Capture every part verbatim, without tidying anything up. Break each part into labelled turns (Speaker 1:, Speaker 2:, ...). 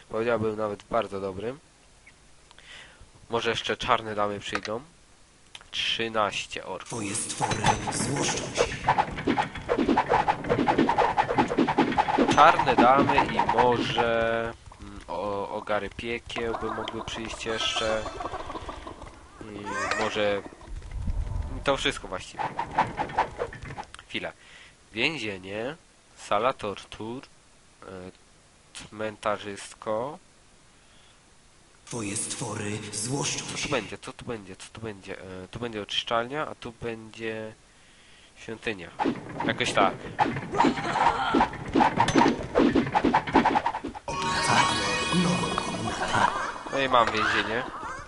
Speaker 1: Powiedziałbym nawet bardzo dobrym. Może jeszcze czarne damy przyjdą. trzynaście orków.
Speaker 2: Twoje stwory złoszczą się.
Speaker 1: Czarne damy i może mm, o, ogary piekieł by mogły przyjść jeszcze. I może to wszystko właściwie. Chwilę. Więzienie, sala tortur, e, cmentarzystko.
Speaker 2: Twoje stwory złoszczą
Speaker 1: Co tu
Speaker 2: się.
Speaker 1: będzie? Co tu będzie? Co tu będzie? E, tu będzie oczyszczalnia, a tu będzie świątynia. Jakoś tak. No i mam więzienie.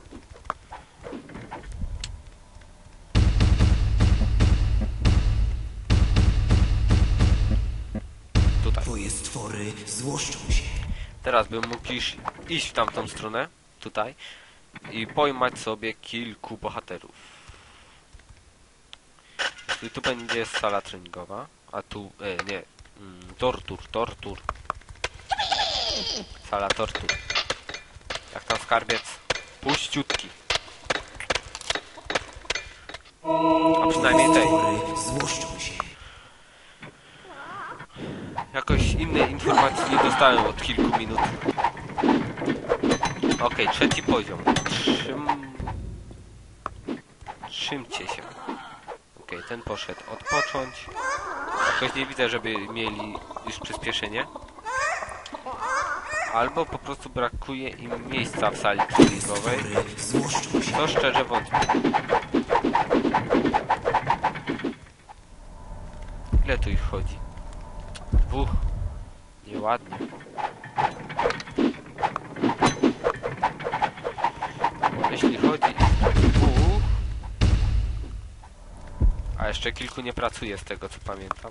Speaker 1: Tutaj.
Speaker 2: Twoje stwory złoszczą się.
Speaker 1: Teraz bym mógł iść, iść w tamtą stronę, tutaj, i pojmać sobie kilku bohaterów. I tu będzie sala treningowa, a tu, e, nie, mm, tortur, tortur. Sala tortur. Jak tam skarbiec? Puściutki. A przynajmniej tej.
Speaker 2: Stwory złoszczą się.
Speaker 1: Jakoś innej informacji nie dostałem od kilku minut. Okej, okay, trzeci poziom. Trzym... Trzymcie się. Okej, okay, ten poszedł odpocząć. Jakoś nie widzę, żeby mieli już przyspieszenie. Albo po prostu brakuje im miejsca w sali treningowej. To szczerze wątpię. Ile tu ich chodzi? Dwóch. Nieładnie. Jeśli chodzi o dwóch... A jeszcze kilku nie pracuje z tego, co pamiętam.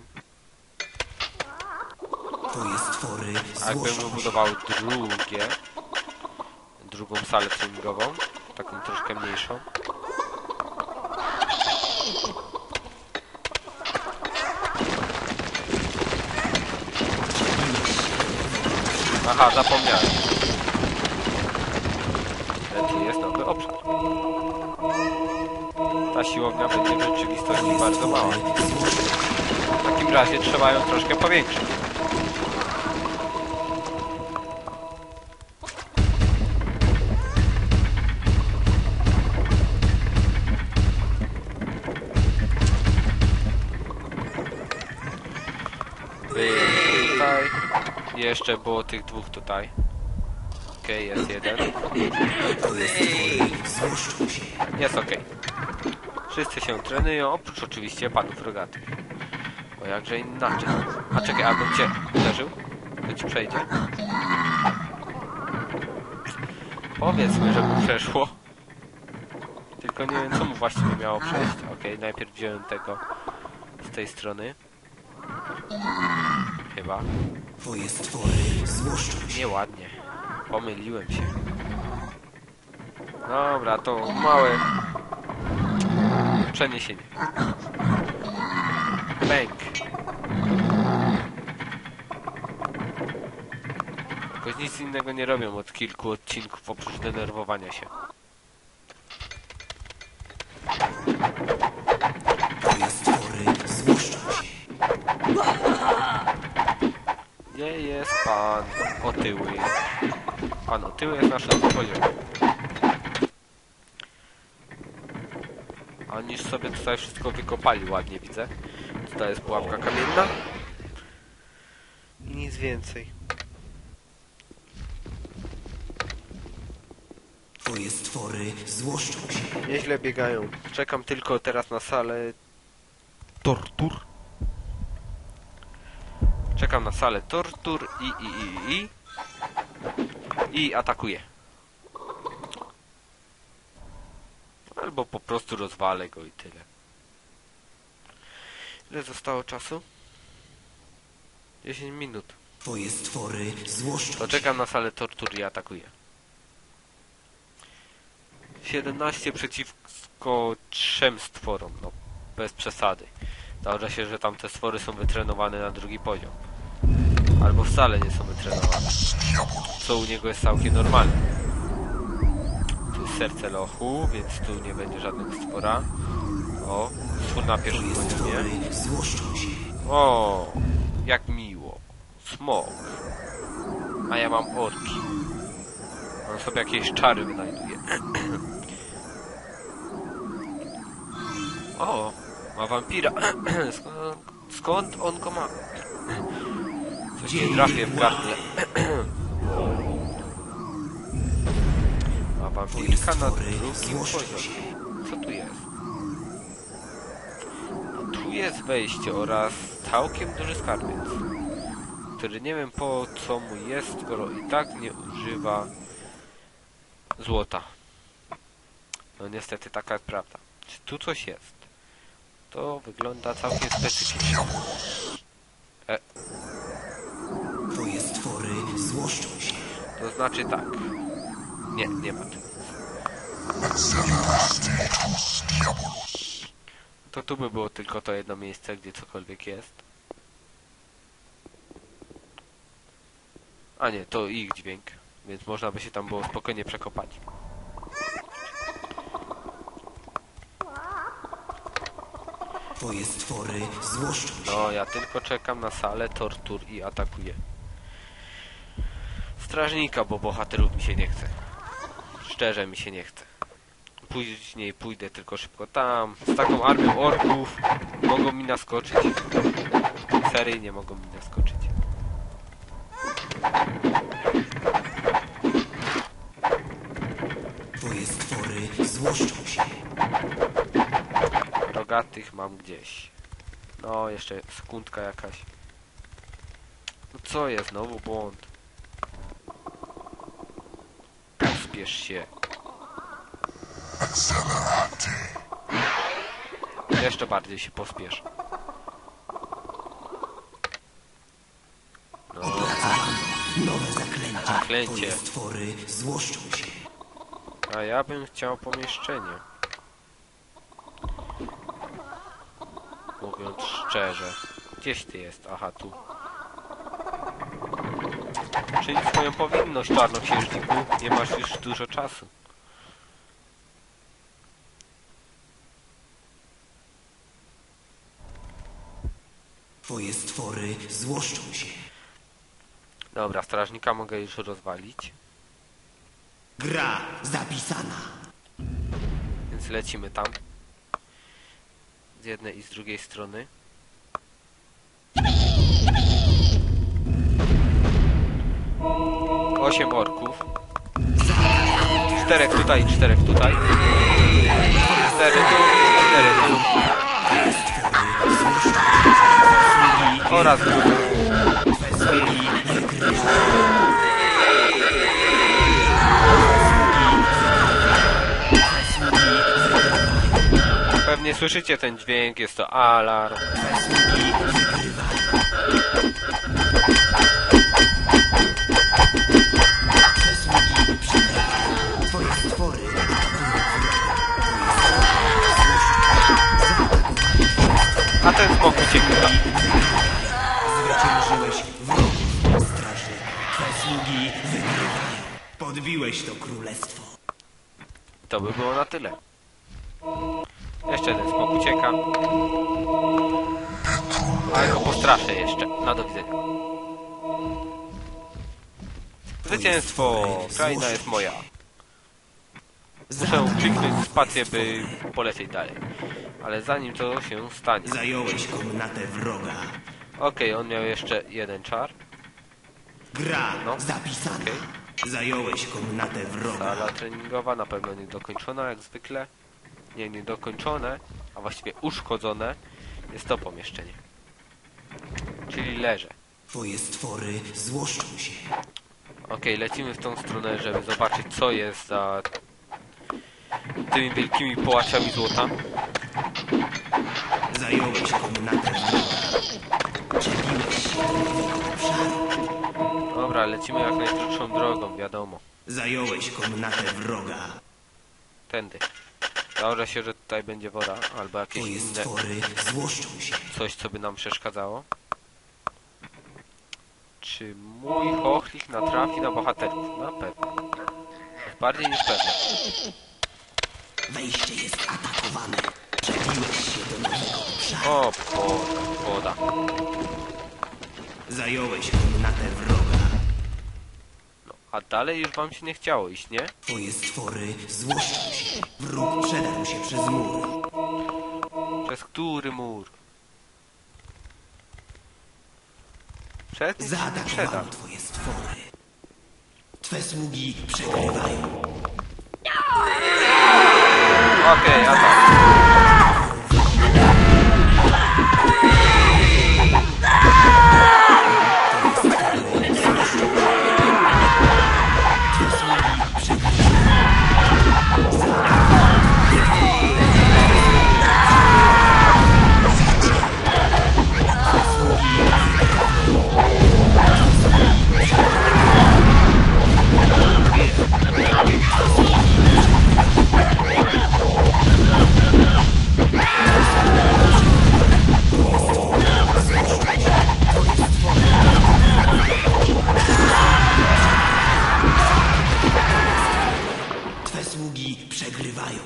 Speaker 2: Twoje stwory
Speaker 1: A jakbym wybudował drugie, drugą salę treningową, taką troszkę mniejszą. Aha, zapomniałem. Tu jest nowy obszar. Ta siłownia będzie w rzeczywistości bardzo mała. W takim razie trzeba ją troszkę powiększyć. Tutaj. Jeszcze było tych dwóch tutaj. Okej, okay, jest jeden. Jest okej. Okay. Wszyscy się trenują, oprócz oczywiście panów rogatych. Bo jakże inaczej. A czekaj, abym cię uderzył? To ci przejdzie? Powiedzmy, że mu przeszło. Tylko nie wiem, co mu właściwie miało przejść. Okej, okay, najpierw wziąłem tego z tej strony. Chyba.
Speaker 2: Twoje stwory złoszczą się.
Speaker 1: Nieładnie. Pomyliłem się. Dobra, to małe przeniesienie. Bęk. Jakoś nic innego nie robią od kilku odcinków oprócz denerwowania się.
Speaker 2: Twoje stwory złoszczą się.
Speaker 1: Gdzie jest pan otyły? Pan otyły jest na szóstym poziomie. Oni już sobie tutaj wszystko wykopali ładnie, widzę. Tutaj jest pułapka kamienna. I nic więcej.
Speaker 2: Twoje stwory złoszczą się.
Speaker 1: Nieźle biegają. Czekam tylko teraz na salę tortur. Czekam na salę tortur i i i i i atakuję. Albo po prostu rozwalę go i tyle. Ile zostało czasu? dziesięć minut.
Speaker 2: Twoje stwory złoszczą się.
Speaker 1: To czekam na salę tortur i atakuję. siedemnaście przeciwko trzem stworom. No, bez przesady. Zdarza się, że tam te stwory są wytrenowane na drugi poziom. Albo wcale nie są wytrenowane. Co u niego jest całkiem normalne. Tu jest serce lochu, więc tu nie będzie żadnego stwora. O, stwór na pierwszym poziomie.
Speaker 2: Złoszczą się.
Speaker 1: O, jak miło. Smok. A ja mam orki. On sobie jakieś czary wynajduje. O, ma wampira. Skąd, skąd on go ma? Coś nie trafię w gardle. Ma wampirka na drugim poziomie. Co tu jest? Tu jest wejście oraz całkiem duży skarbiec, który nie wiem po co mu jest, skoro i tak nie używa złota. No niestety taka jest prawda. Czy tu coś jest? To wygląda całkiem specyficznie. E.
Speaker 2: Twoje stwory złoszczą się.
Speaker 1: To znaczy tak. Nie, nie ma tu. To tu by było tylko to jedno miejsce, gdzie cokolwiek jest. A nie, to ich dźwięk. Więc można by się tam było spokojnie przekopać.
Speaker 2: Twoje stwory złoszczą się.
Speaker 1: No, ja tylko czekam na salę tortur i atakuję strażnika, bo bohaterów mi się nie chce. Szczerze mi się nie chce. Później pójdę tylko szybko tam. Z taką armią orków mogą mi naskoczyć. Seryjnie mogą mi naskoczyć.
Speaker 2: Twoje stwory złoszczą się.
Speaker 1: Rogatych mam gdzieś. No, jeszcze sekundka jakaś. No co jest? Znowu błąd. Spiesz się. Jeszcze bardziej się pospiesz. No,
Speaker 2: Nowe zaklęcie.
Speaker 1: zaklęcie.
Speaker 2: Twoje stwory złoszczą się.
Speaker 1: A ja bym chciał pomieszczenie. Mówiąc szczerze. Gdzieś ty jest? Aha, tu. Czyń swoją powinność, czarnoksiężniku. Nie masz już dużo czasu.
Speaker 2: Twoje stwory złoszczą się.
Speaker 1: Dobra, strażnika mogę już rozwalić.
Speaker 2: Gra zapisana.
Speaker 1: Więc lecimy tam. Z jednej i z drugiej strony. Osiem orków. Czterech tutaj, czterech tutaj. Cztery tu, cztery tu. Oraz drugi. Pewnie słyszycie ten dźwięk, jest to alarm.
Speaker 2: Twoje stwory.
Speaker 1: A ten smok ucieka.
Speaker 2: Zwyciężyłeś wrogów straży. Twe sługi wygrywają. Podbiłeś to królestwo.
Speaker 1: To by było na tyle. Jeszcze jeden smok ucieka. Ale go postraszę jeszcze. No do widzenia. Zwycięstwo! Kraina jest moja. Muszę kliknąć spację, by polecieć dalej. Ale zanim to się stanie.
Speaker 2: Zająłeś komnatę wroga.
Speaker 1: Okej, okay, on miał jeszcze jeden czar.
Speaker 2: Gra
Speaker 1: No.
Speaker 2: zapisana.
Speaker 1: Okay.
Speaker 2: Zająłeś komnatę wroga.
Speaker 1: Sala treningowa, na pewno niedokończona jak zwykle. Nie, niedokończone, a właściwie uszkodzone jest to pomieszczenie. Czyli leżę.
Speaker 2: Twoje stwory złoszczą się.
Speaker 1: Okej, okay, lecimy w tą stronę, żeby zobaczyć, co jest za tymi wielkimi połaciami złota.
Speaker 2: Zająłeś komnatę wroga. Przebiłeś się do obszaru.
Speaker 1: Dobra, lecimy jak najkrótszą drogą, wiadomo.
Speaker 2: Zająłeś komnatę wroga.
Speaker 1: Tędy. Założę się, że tutaj będzie woda, albo jakieś
Speaker 2: Twoje
Speaker 1: inne
Speaker 2: stwory złoszczą się.
Speaker 1: coś, co by nam przeszkadzało. Czy mój chochlik natrafi na bohaterów? Na pewno. Bardziej niż pewne.
Speaker 2: Wejście jest atakowane. Przebiłeś się do nowego obszaru.
Speaker 1: O, woda, woda.
Speaker 2: Zająłeś komnatę wroga.
Speaker 1: No, a dalej już wam się nie chciało iść, nie?
Speaker 2: Twoje stwory złoszczą się. Wróg przedarł się przez mur.
Speaker 1: Przez który mur? Przez nic się nie przedał.
Speaker 2: Zaatakowano twoje stwory. Twe sługi przegrywają.
Speaker 1: Okej, okay, atak.
Speaker 2: Twe sługi przegrywają.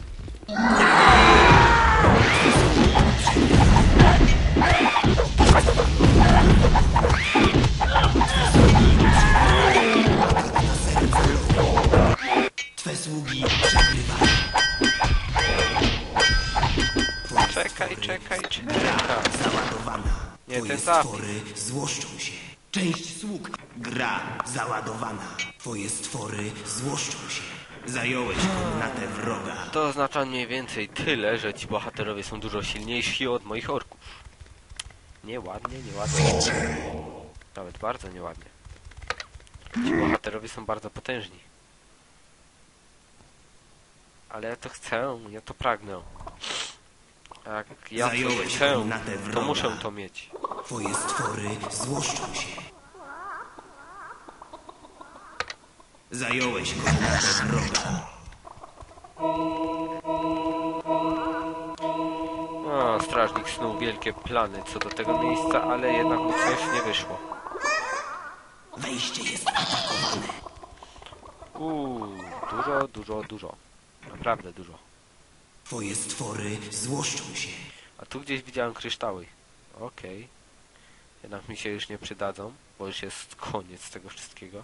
Speaker 2: Twe sługi przegrywają.
Speaker 1: Czekaj, czekaj, czekaj.
Speaker 2: Załadowana.
Speaker 1: Nie,
Speaker 2: Twoje
Speaker 1: ten zapis.
Speaker 2: stwory złoszczą się. Część sług. Gra załadowana. Twoje stwory złoszczą się. Zająłeś komnatę wroga.
Speaker 1: To oznacza mniej więcej tyle, że ci bohaterowie są dużo silniejsi od moich orków. Nieładnie, nieładnie. Nawet bardzo nieładnie. Ci bohaterowie są bardzo potężni. Ale ja to chcę, ja to pragnę. A jak ja coś
Speaker 2: Zająłeś
Speaker 1: chcę,
Speaker 2: komnatę
Speaker 1: to
Speaker 2: wroga.
Speaker 1: muszę to mieć.
Speaker 2: Twoje stwory złoszczą się. Zająłeś komnatę wroga.
Speaker 1: O, strażnik snuł wielkie plany co do tego miejsca, ale jednak mu coś nie wyszło.
Speaker 2: Wejście jest atakowane.
Speaker 1: Uuu, dużo, dużo, dużo. Naprawdę dużo.
Speaker 2: Twoje stwory złoszczą się.
Speaker 1: A tu gdzieś widziałem kryształy. Okej. Jednak mi się już nie przydadzą, bo już jest koniec tego wszystkiego.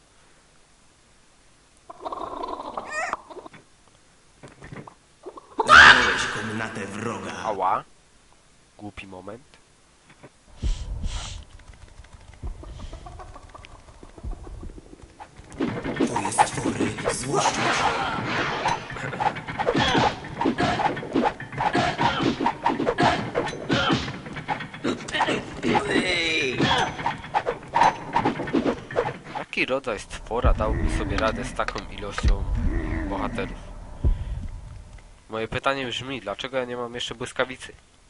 Speaker 2: Zająłeś komnatę wroga.
Speaker 1: Ała. Głupi moment.
Speaker 2: Twoje stwory złoszczą się.
Speaker 1: Jaki rodzaj stwora dałby sobie radę z taką ilością bohaterów? Moje pytanie brzmi, dlaczego ja nie mam jeszcze błyskawicy?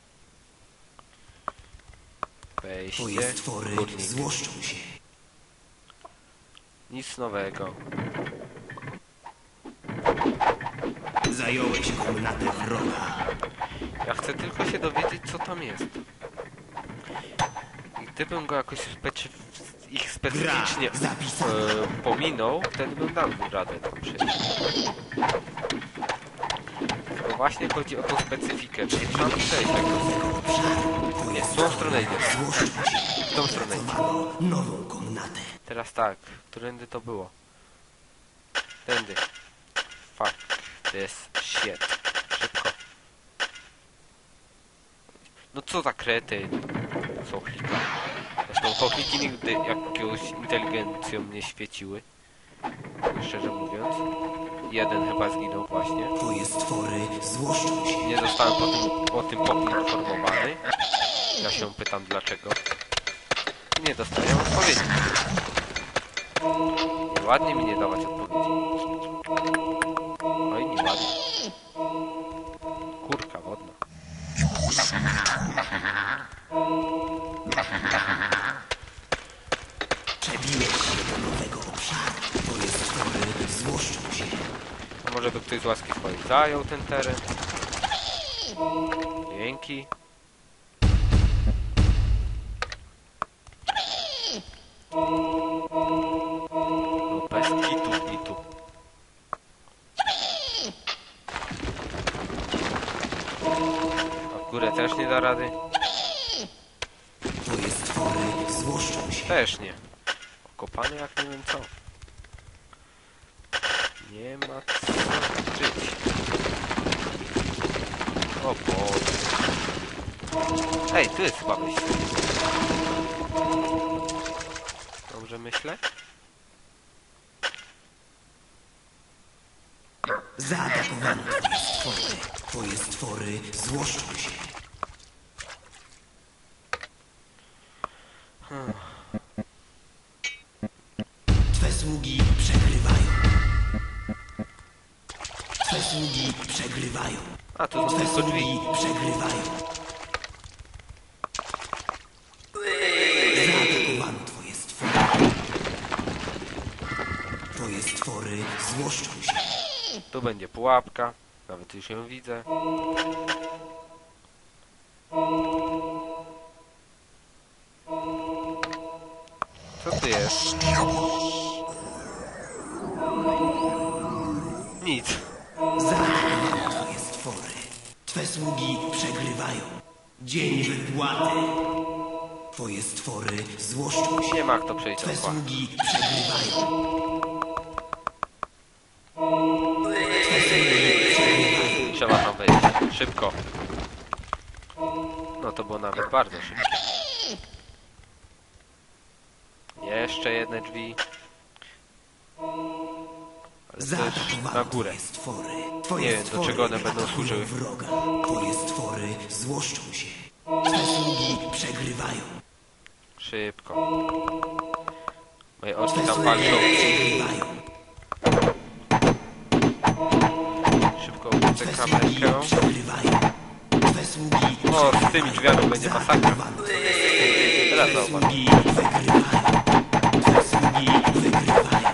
Speaker 1: Wejście,
Speaker 2: Twoje stwory
Speaker 1: górnik.
Speaker 2: złoszczą się.
Speaker 1: Nic nowego.
Speaker 2: Zająłeś komnatę wroga.
Speaker 1: Ja chcę tylko się dowiedzieć, co tam jest. I gdybym go jakoś specy ich specyficznie
Speaker 2: Gra zapisana.
Speaker 1: e, pominął, wtedy bym dał radę tam przejść. Tylko właśnie chodzi o tą specyfikę, czyli tam przejść tak to... Nie, w tą stronę idzie.
Speaker 2: Złoszczą się.
Speaker 1: W tą stronę idzie.
Speaker 2: Zawano nową komnatę.
Speaker 1: Teraz tak, którędy to było? Tędy. Fuck this shit. Szybko. No co za krety. Są chlika. Zresztą chochliki nigdy jakąś inteligencją nie świeciły. Szczerze mówiąc. Jeden chyba zginął właśnie.
Speaker 2: Twoje stwory złoszczą się.
Speaker 1: Nie zostałem po tym, o tym poinformowany. Ja się pytam dlaczego. Nie dostaję odpowiedzi. Nieładnie mi nie dawać odpowiedzi. No i nieładnie. Kurka wodna.
Speaker 2: Przebiłeś się do nowego obszaru. Twoje stwory złoszczą się.
Speaker 1: A może by ktoś z łaski swojej zajął ten teren? Dzięki. górę też nie da rady.
Speaker 2: Twoje stwory złoszczą się.
Speaker 1: Też nie. Okopany jak nie wiem co. Nie ma co żyć. O Boże. Ej, tu jest chyba wyjście. Dobrze myślę?
Speaker 2: Zaatakowano twoje stwory. Twoje stwory złoszczą się.
Speaker 1: Hmm.
Speaker 2: Twe sługi przegrywają. Twe sługi przegrywają.
Speaker 1: A, tu są
Speaker 2: Twe
Speaker 1: tylko drzwi.
Speaker 2: sługi przegrywają. Zaatakowano twoje stwory. Twoje stwory złoszczą się.
Speaker 1: Tu będzie pułapka. Nawet już ją widzę. Co tu jest? Nic.
Speaker 2: Zaatakowano twoje stwory. Twe sługi przegrywają. Dzień wypłaty. Twoje stwory złoszczą się.
Speaker 1: Nie ma kto przejść
Speaker 2: Twe
Speaker 1: opłat.
Speaker 2: sługi przegrywają. Twe sługi przegrywają.
Speaker 1: Trzeba tam wejść. Szybko. No to było nawet bardzo szybko. Jeszcze jedne drzwi. Ale to już na
Speaker 2: Zaatakowano
Speaker 1: górę.
Speaker 2: twoje stwory. Twoje
Speaker 1: Nie wiem, do
Speaker 2: stwory
Speaker 1: czego one będą
Speaker 2: atakują
Speaker 1: służyły.
Speaker 2: wroga. Twoje stwory złoszczą się. Twe sługi przegrywają.
Speaker 1: Szybko. Moje oczy
Speaker 2: Twe
Speaker 1: tam
Speaker 2: sługi
Speaker 1: patrzą.
Speaker 2: przegrywają.
Speaker 1: Szybko opuszczę
Speaker 2: Twe sługi
Speaker 1: kamerkę.
Speaker 2: przegrywają. Twe sługi
Speaker 1: O, z tymi drzwiami będzie masakra.
Speaker 2: Zaatakowano twoje stwory.
Speaker 1: Teraz
Speaker 2: Twe
Speaker 1: zauważ.
Speaker 2: sługi wygrywają. Twe sługi wygrywają.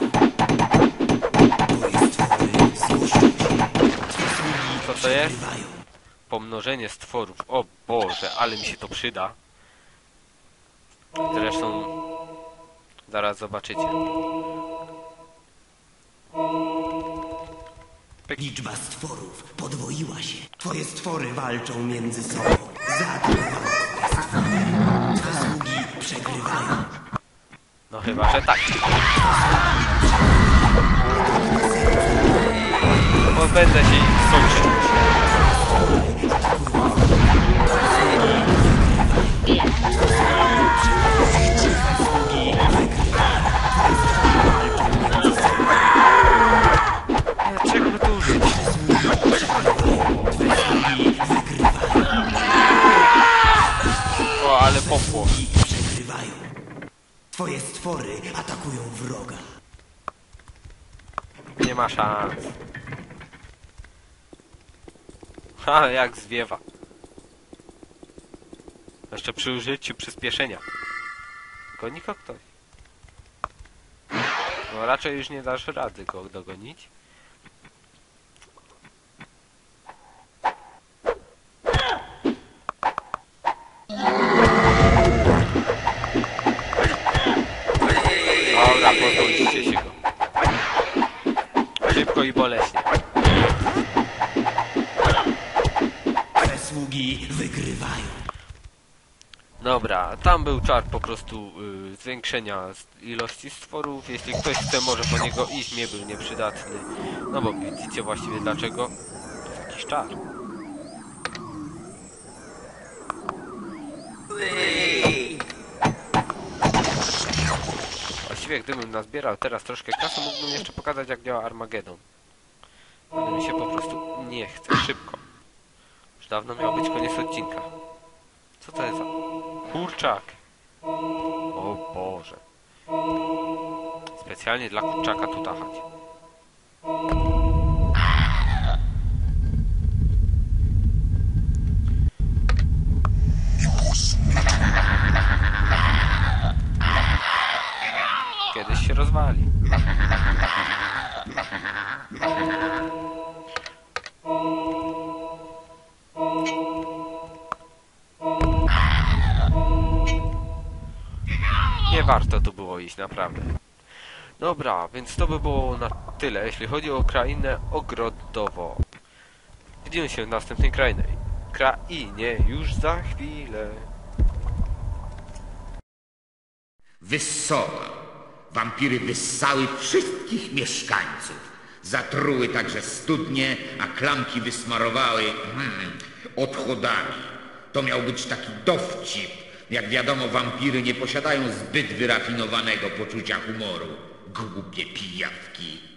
Speaker 2: Twoje stwory złoszczą się. Twe sługi
Speaker 1: Co to jest?
Speaker 2: przegrywają.
Speaker 1: Pomnożenie stworów. O Boże, ale mi się to przyda. Zresztą zaraz zobaczycie.
Speaker 2: Liczba stworów podwoiła się. Twoje stwory walczą między sobą. Zaatakowano twoje stwory. Twe sługi przegrywają.
Speaker 1: No chyba, że tak. Pozbędę się ich sojuszy. Czego by tu użyć? O, ale popło.
Speaker 2: I przegrywają. Twoje stwory atakują wroga.
Speaker 1: Nie ma szans. Ha, jak zwiewa. Jeszcze przy użyciu przyspieszenia. Goni go ktoś. No raczej już nie dasz rady go dogonić. Dobra, pozwólcie się go. Szybko i boleśnie.
Speaker 2: Twe sługi wygrywają.
Speaker 1: Dobra, tam był czar po prostu y, zwiększenia ilości stworów. Jeśli ktoś chce, może po niego iść, nie był nieprzydatny. No bo widzicie właściwie dlaczego. To jest jakiś czar. Właściwie gdybym nazbierał teraz troszkę kasy, mógłbym jeszcze pokazać, jak działa Armagedon. Ale mi się po prostu nie chce. Szybko. Już dawno miał być koniec odcinka. Co to jest za... kurczak? O Boże. Specjalnie dla kurczaka tu tachać. Kiedyś się rozwali. Nie warto tu było iść, naprawdę. Dobra, więc to by było na tyle, jeśli chodzi o krainę ogrodową. Widzimy się w następnej krainie. krainie już za chwilę.
Speaker 3: Wyssała. Wampiry wyssały wszystkich mieszkańców. Zatruły także studnie, a klamki wysmarowały hmm, odchodami. To miał być taki dowcip. Jak wiadomo, wampiry nie posiadają zbyt wyrafinowanego poczucia humoru. Głupie pijawki.